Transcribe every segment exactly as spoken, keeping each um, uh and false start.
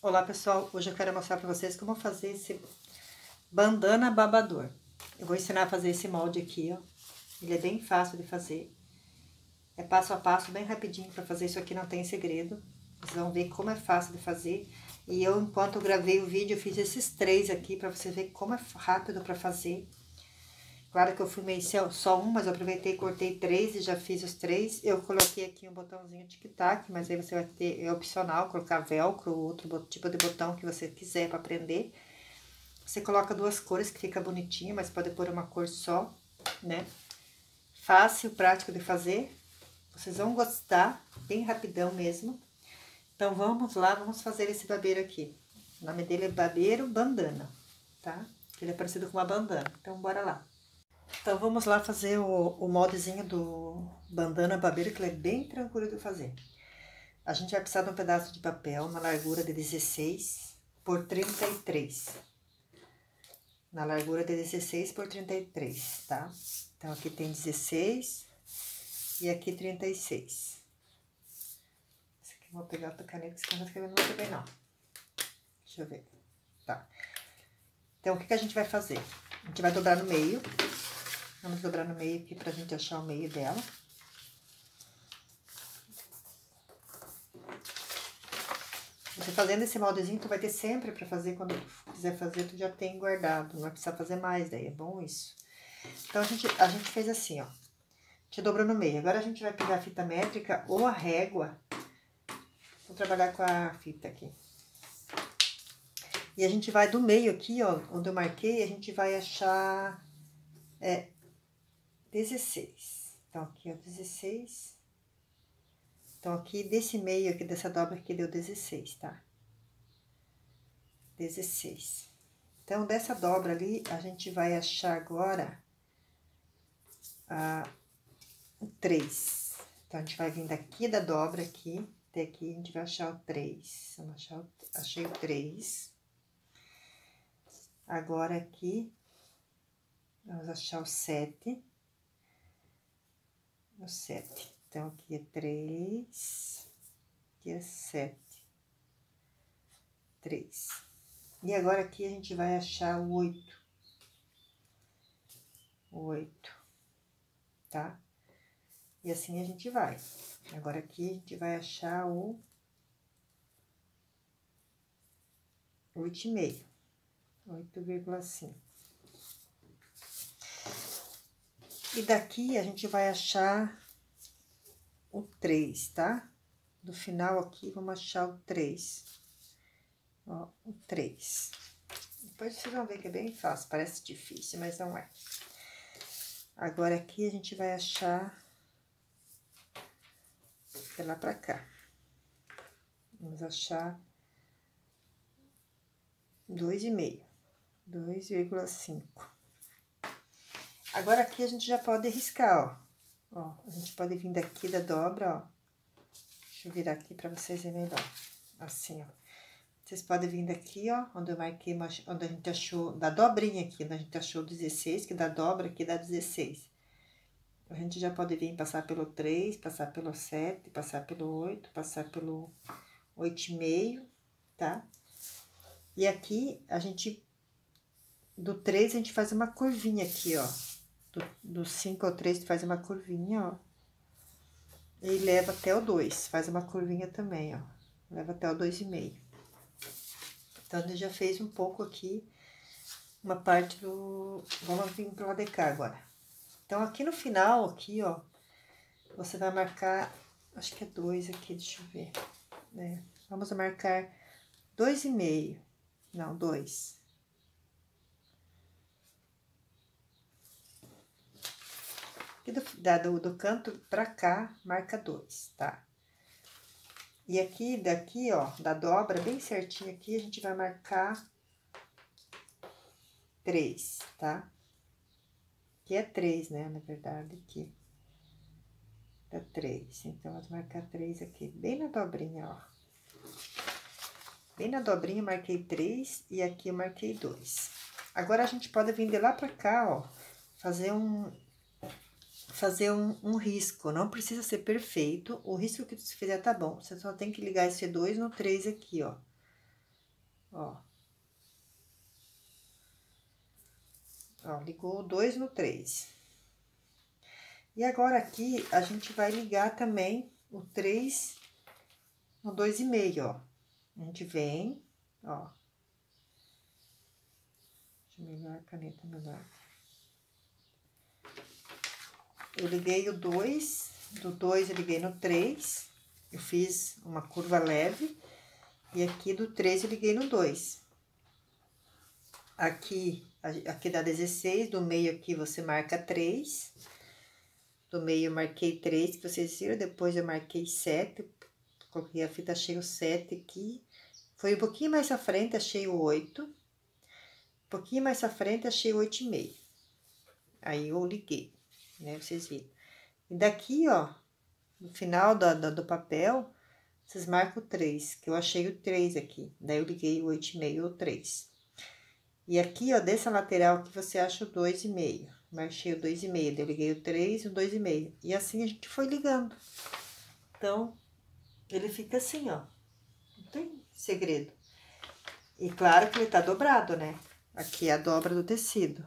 Olá pessoal, hoje eu quero mostrar para vocês como fazer esse bandana babador. Eu vou ensinar a fazer esse molde aqui, ó. Ele é bem fácil de fazer. É passo a passo, bem rapidinho para fazer isso aqui, não tem segredo. Vocês vão ver como é fácil de fazer. E eu, enquanto eu gravei o vídeo, eu fiz esses três aqui para você ver como é rápido para fazer. Claro que eu filmei só um, mas eu aproveitei e cortei três e já fiz os três. Eu coloquei aqui um botãozinho tic-tac, mas aí você vai ter, é opcional, colocar velcro, outro tipo de botão que você quiser para prender. Você coloca duas cores que fica bonitinho, mas pode pôr uma cor só, né? Fácil, prático de fazer. Vocês vão gostar, bem rapidão mesmo. Então vamos lá, vamos fazer esse babeiro aqui. O nome dele é babeiro bandana, tá? Ele é parecido com uma bandana, então bora lá. Então, vamos lá fazer o, o moldezinho do bandana babeiro, que ele é bem tranquilo de fazer. A gente vai precisar de um pedaço de papel na largura de dezesseis por trinta e três. Na largura de dezesseis por trinta e três, tá? Então, aqui tem dezesseis e aqui trinta e seis. Esse aqui eu vou pegar outra caneta, que você não tá escrevendo muito bem, não. Deixa eu ver. Tá. Então, o que que a gente vai fazer? A gente vai dobrar no meio. Vamos dobrar no meio aqui pra gente achar o meio dela. Você fazendo esse moldezinho, tu vai ter sempre pra fazer, quando quiser fazer, tu já tem guardado. Não vai precisar fazer mais, daí é bom isso. Então, a gente, a gente fez assim, ó. A gente dobrou no meio. Agora, a gente vai pegar a fita métrica ou a régua. Vou trabalhar com a fita aqui. E a gente vai do meio aqui, ó, onde eu marquei, a gente vai achar... É... dezesseis. Então, aqui, ó, dezesseis. Então, aqui, desse meio aqui, dessa dobra aqui, deu dezesseis, tá? dezesseis. Então, dessa dobra ali, a gente vai achar agora a, o três. Então, a gente vai vir daqui da dobra aqui, até aqui, a gente vai achar o três. Vamos achar o, achei o três. Agora, aqui, vamos achar o sete. O sete. Então, aqui é três, aqui é sete. três. E agora, aqui, a gente vai achar o oito. O oito, tá? E assim a gente vai. Agora, aqui, a gente vai achar o oito e meio. oito vírgula cinco. E daqui, a gente vai achar o três, tá? Do final aqui, vamos achar o três. Ó, o três. Depois vocês vão ver que é bem fácil, parece difícil, mas não é. Agora, aqui, a gente vai achar de lá pra cá. Vamos achar dois e meio. dois vírgula cinco. Agora, aqui, a gente já pode riscar, ó. Ó, a gente pode vir daqui da dobra, ó. Deixa eu virar aqui pra vocês verem melhor. Assim, ó. Vocês podem vir daqui, ó, onde eu marquei, onde a gente achou, da dobrinha aqui, onde a gente achou dezesseis, que da dobra aqui dá dezesseis. A gente já pode vir passar pelo três, passar pelo sete, passar pelo oito, passar pelo oito e meio, tá? E aqui, a gente, do três, a gente faz uma curvinha aqui, ó. Do, do cinco ao três, faz uma curvinha, ó. E leva até o dois, faz uma curvinha também, ó. Leva até o dois e meio. Então, a gente já fez um pouco aqui, uma parte do... Vamos vir pro lado de cá agora. Então, aqui no final, aqui, ó, você vai marcar, acho que é dois aqui, deixa eu ver, né? Vamos marcar dois e meio, não, dois. Aqui do, da, do, do canto pra cá, marca dois, tá? E aqui, daqui, ó, da dobra, bem certinho aqui, a gente vai marcar três, tá? Aqui é três, né, na verdade, aqui. Dá três, então, vamos marcar três aqui, bem na dobrinha, ó. Bem na dobrinha, marquei três e aqui eu marquei dois. Agora, a gente pode vir de lá pra cá, ó, fazer um... Fazer um, um risco, não precisa ser perfeito, o risco que você fizer tá bom, você só tem que ligar esse dois no três aqui, ó. ó. Ó, ligou o dois no três. E agora aqui, a gente vai ligar também o três no dois e meio, ó. A gente vem, ó. Deixa eu melhorar a caneta melhor. Eu liguei o dois, do dois eu liguei no três, eu fiz uma curva leve, e aqui do três eu liguei no dois. Aqui, aqui dá dezesseis, do meio aqui você marca três, do meio eu marquei três, que vocês viram, depois eu marquei sete, coloquei a fita, achei o sete aqui, foi um pouquinho mais à frente, achei o oito, um pouquinho mais à frente, achei o oito e meio, aí eu liguei, né, vocês viram. E daqui, ó, no final do, do, do papel, vocês marcam o três, que eu achei o três aqui, daí eu liguei o oito e meio ou três. E aqui, ó, dessa lateral aqui, você acha o dois e meio. Marchei o dois e meio, daí eu liguei o três e o dois e meio. E assim a gente foi ligando. Então, ele fica assim, ó. Não tem segredo. E claro que ele tá dobrado, né? Aqui é a dobra do tecido.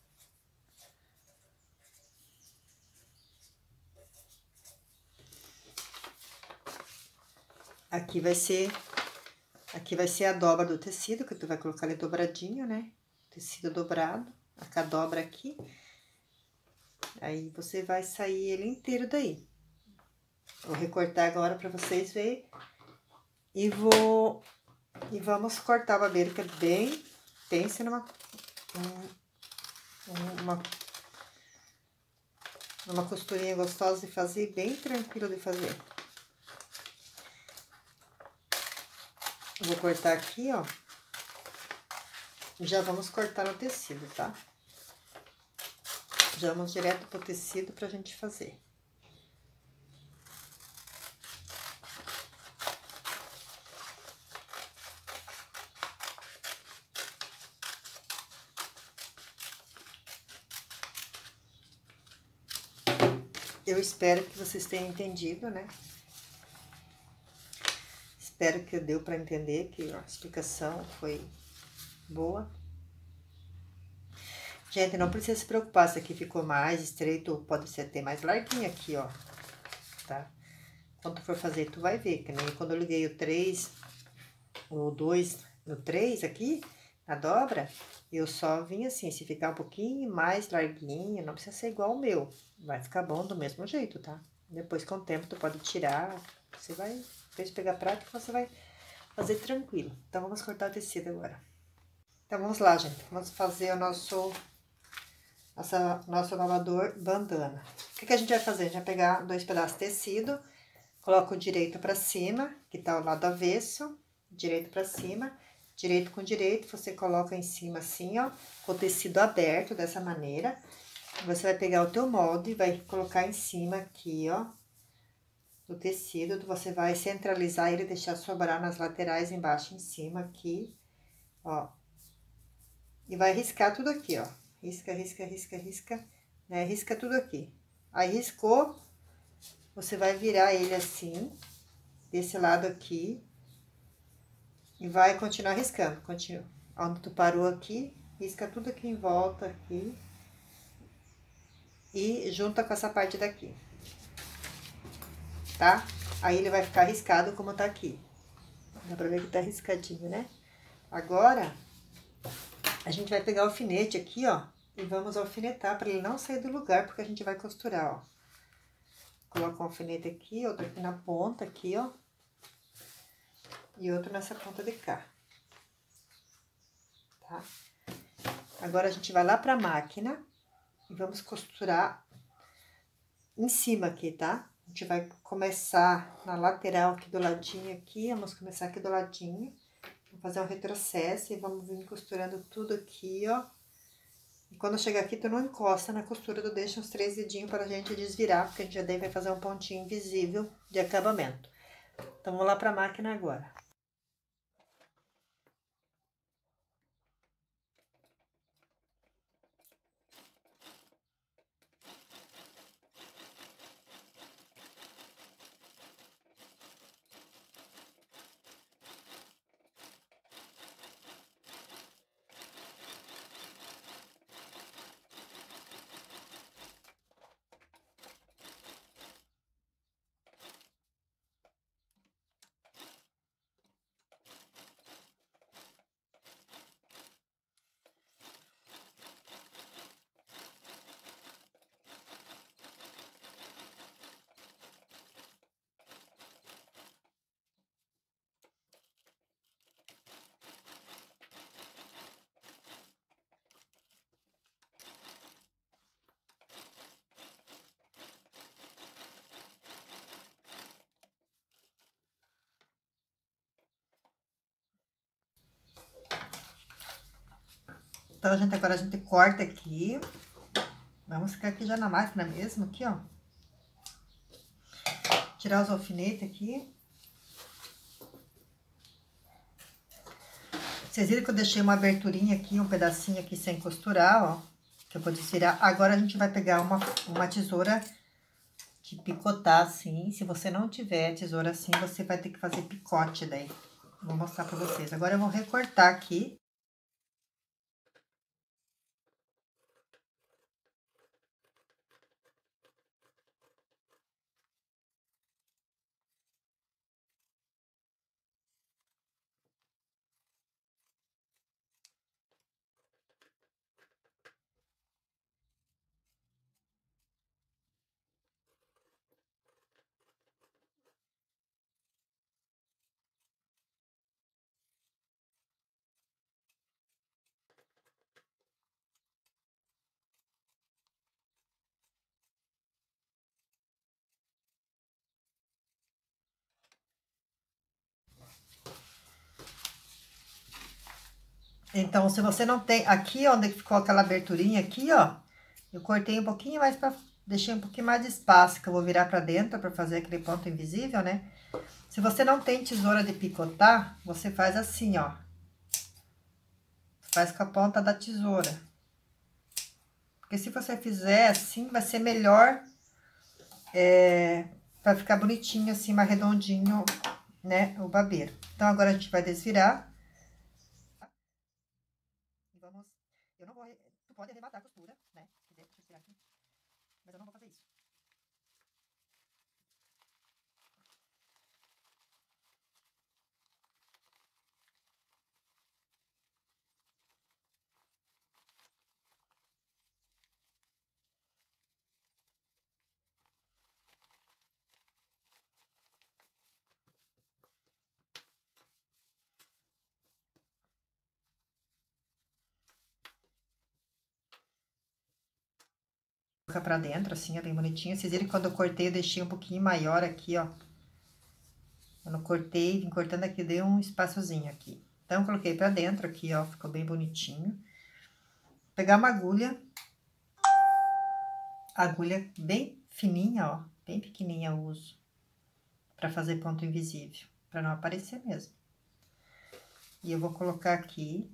Aqui vai ser... Aqui vai ser a dobra do tecido, que tu vai colocar ele dobradinho, né? Tecido dobrado, a dobra aqui. Aí, você vai sair ele inteiro daí. Vou recortar agora pra vocês verem. E vou... E vamos cortar o babero, que é bem... Pense numa... Uma... Uma costurinha gostosa de fazer, bem tranquilo de fazer. Vou cortar aqui, ó. Já vamos cortar no tecido, tá? Já vamos direto pro tecido pra gente fazer. Eu espero que vocês tenham entendido, né? Espero que deu para entender, que a explicação foi boa. Gente, não precisa se preocupar se aqui ficou mais estreito, ou pode ser até mais larguinho aqui, ó, tá? Quando tu for fazer, tu vai ver, que nem quando eu liguei o três, o dois no três aqui, na dobra, eu só vim assim, se ficar um pouquinho mais larguinho, não precisa ser igual o meu, vai ficar bom do mesmo jeito, tá? Depois, com o tempo, tu pode tirar, você vai, depois de pegar prática, você vai fazer tranquilo. Então, vamos cortar o tecido agora. Então, vamos lá, gente, vamos fazer o nosso, nossa, nosso babador bandana. O que que a gente vai fazer? A gente vai pegar dois pedaços de tecido, coloca o direito pra cima, que tá ao lado avesso, direito pra cima, direito com direito, você coloca em cima assim, ó, com o tecido aberto, dessa maneira. Você vai pegar o teu molde e vai colocar em cima aqui, ó, do tecido, você vai centralizar ele, deixar sobrar nas laterais, embaixo, em cima, aqui, ó. E vai riscar tudo aqui, ó, risca, risca, risca, risca, né, risca tudo aqui. Aí, riscou, você vai virar ele assim, desse lado aqui, e vai continuar riscando, continua. Onde tu parou aqui, risca tudo aqui em volta, aqui. E junta com essa parte daqui. Tá? Aí ele vai ficar riscado como tá aqui. Dá pra ver que tá riscadinho, né? Agora, a gente vai pegar o alfinete aqui, ó. E vamos alfinetar pra ele não sair do lugar, porque a gente vai costurar, ó. Coloca um alfinete aqui, outro aqui na ponta, aqui, ó. E outro nessa ponta de cá. Tá? Agora, a gente vai lá pra máquina e vamos costurar em cima aqui, tá? A gente vai começar na lateral aqui do ladinho aqui, vamos começar aqui do ladinho. Vamos fazer um retrocesso e vamos vir costurando tudo aqui, ó. E quando chegar aqui, tu não encosta na costura, tu deixa uns três dedinhos pra gente desvirar, porque a gente já daí vai fazer um pontinho invisível de acabamento. Então, vamos lá pra máquina agora. Então, gente, agora a gente corta aqui. Vamos ficar aqui já na máquina mesmo, aqui, ó. Tirar os alfinetes aqui. Vocês viram que eu deixei uma aberturinha aqui, um pedacinho aqui sem costurar, ó. Que eu vou desvirar. Agora a gente vai pegar uma, uma tesoura de picotar, assim. Se você não tiver tesoura assim, você vai ter que fazer picote daí. Vou mostrar pra vocês. Agora eu vou recortar aqui. Então, se você não tem... Aqui, onde ficou aquela aberturinha aqui, ó. Eu cortei um pouquinho mais pra... Deixei um pouquinho mais de espaço, que eu vou virar pra dentro pra fazer aquele ponto invisível, né? Se você não tem tesoura de picotar, você faz assim, ó. Faz com a ponta da tesoura. Porque se você fizer assim, vai ser melhor... É... Pra ficar bonitinho, assim, mais redondinho, né? O babeiro. Então, agora a gente vai desvirar. Vamos, eu não vou, tu pode arrematar a costura, né? Deixa eu tirar aqui, mas eu não vou fazer isso. Colocar pra dentro, assim, é bem bonitinho. Vocês viram que quando eu cortei, eu deixei um pouquinho maior aqui, ó. Quando eu cortei, vim cortando aqui, dei um espaçozinho aqui. Então, eu coloquei pra dentro aqui, ó, ficou bem bonitinho. Vou pegar uma agulha. Agulha bem fininha, ó, bem pequenininha eu uso. Pra fazer ponto invisível, pra não aparecer mesmo. E eu vou colocar aqui.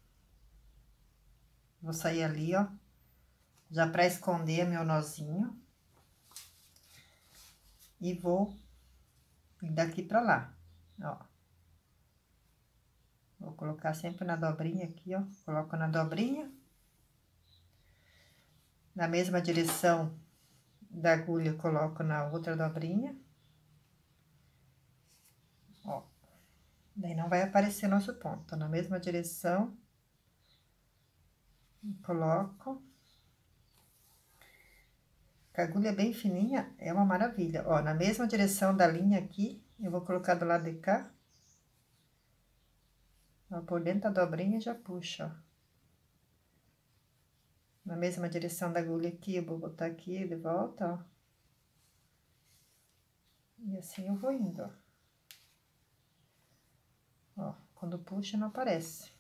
Vou sair ali, ó. Já pra esconder meu nozinho. E vou daqui pra lá, ó. Vou colocar sempre na dobrinha aqui, ó. Coloco na dobrinha. Na mesma direção da agulha, coloco na outra dobrinha. Ó. Daí não vai aparecer nosso ponto. Na mesma direção. Coloco. A agulha é bem fininha, é uma maravilha. Ó, na mesma direção da linha aqui, eu vou colocar do lado de cá. Ó, por dentro da dobrinha já puxa, ó. Na mesma direção da agulha aqui, eu vou botar aqui de volta, ó. E assim eu vou indo, ó. Ó, quando puxa não aparece.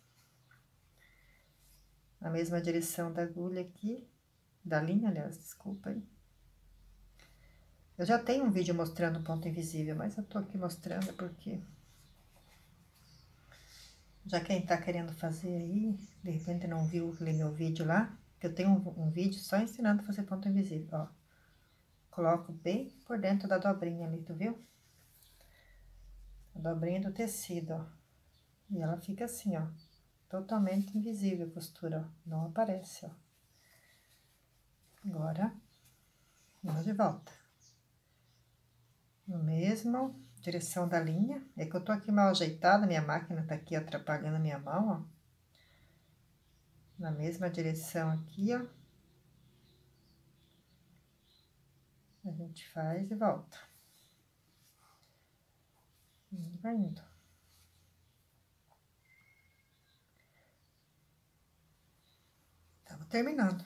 Na mesma direção da agulha aqui, da linha, aliás, desculpa aí. Eu já tenho um vídeo mostrando o ponto invisível, mas eu tô aqui mostrando porque... Já quem tá querendo fazer aí, de repente não viu aquele meu vídeo lá, que eu tenho um, um vídeo só ensinando a fazer ponto invisível, ó. Coloco bem por dentro da dobrinha ali, tu viu? A dobrinha do tecido, ó. E ela fica assim, ó, totalmente invisível a costura, ó. Não aparece, ó. Agora, vamos de volta. No mesmo direção da linha. É que eu tô aqui mal ajeitada, minha máquina tá aqui atrapalhando a minha mão, ó. Na mesma direção aqui, ó. A gente faz e volta. E vai indo. Tava terminando.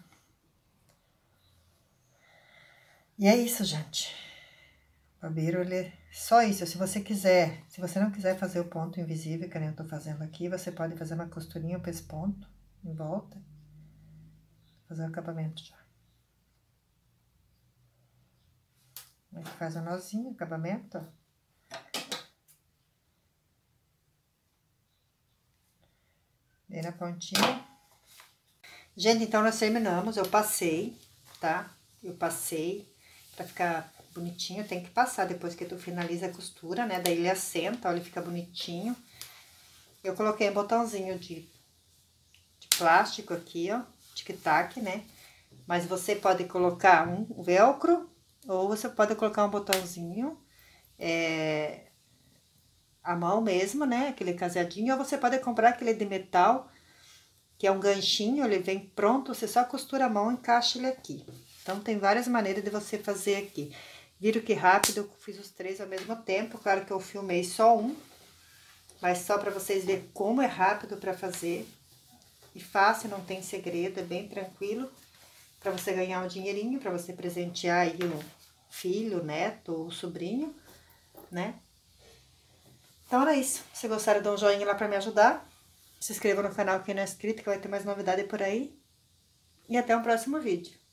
E é isso, gente. O babeiro, ele é só isso. Se você quiser, se você não quiser fazer o ponto invisível, que nem eu tô fazendo aqui, você pode fazer uma costurinha pra esse ponto, em volta. Vou fazer o acabamento já. A gente faz o nozinho, acabamento, ó. Bem na pontinha. Gente, então nós terminamos, eu passei, tá? Eu passei pra ficar bonitinho, tem que passar depois que tu finaliza a costura, né? Daí ele assenta, ó, ele fica bonitinho. Eu coloquei um botãozinho de, de plástico aqui, ó, tic-tac, né? Mas você pode colocar um velcro, ou você pode colocar um botãozinho, é, à mão mesmo, né? Aquele caseadinho, ou você pode comprar aquele de metal, que é um ganchinho, ele vem pronto, você só costura a mão e encaixa ele aqui. Então, tem várias maneiras de você fazer aqui. Viram que rápido, eu fiz os três ao mesmo tempo, claro que eu filmei só um, mas só para vocês verem como é rápido para fazer. E fácil, não tem segredo, é bem tranquilo, para você ganhar um dinheirinho, para você presentear aí o filho, o neto ou o sobrinho, né? Então, era isso. Se gostaram, dá um joinha lá para me ajudar. Se inscreva no canal quem não é inscrito, que vai ter mais novidade por aí. E até o próximo vídeo.